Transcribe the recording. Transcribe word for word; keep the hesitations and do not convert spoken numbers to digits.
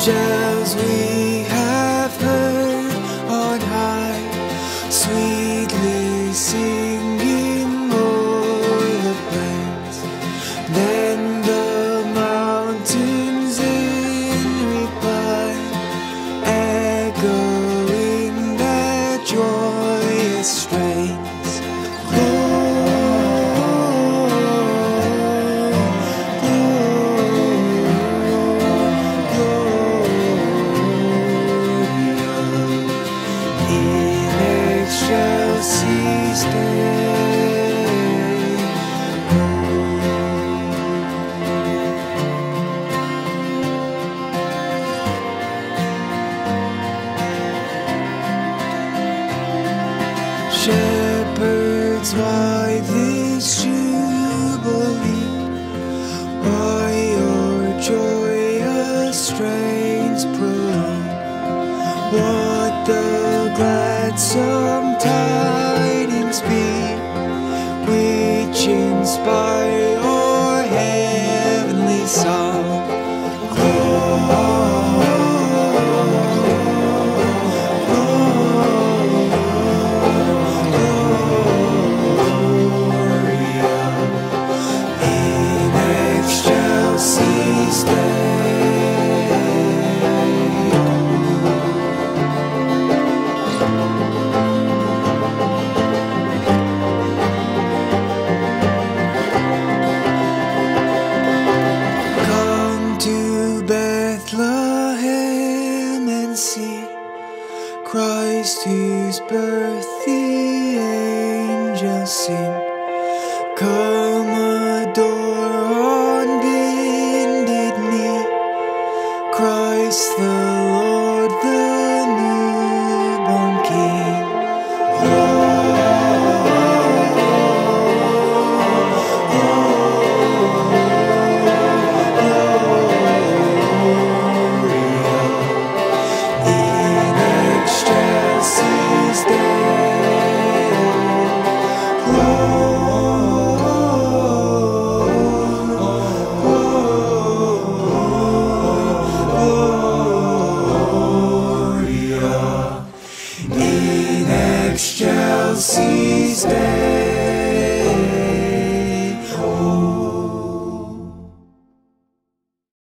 Angels we have heard on high, sweetly singing o'er the plains. Then the mountains in reply, echoing their joyous strains. Excelsis Shepherds, why this jubilee? Why your joyous strains prolong? What the gladsome tidings be, which inspire your heavenly song? Bethlehem and see Christ, whose birth the angels sing. Come adore on bended knee Christ the Lord, the newborn King. In excelsis Deo.